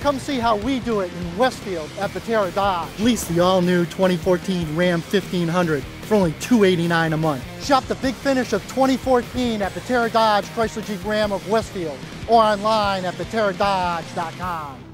Come see how we do it in Westfield at Bertera Dodge. Lease the all-new 2014 Ram 1500 for only $289 a month. Shop the big finish of 2014 at Bertera Dodge Chrysler Jeep Ram of Westfield or online at BerteraDodge.com.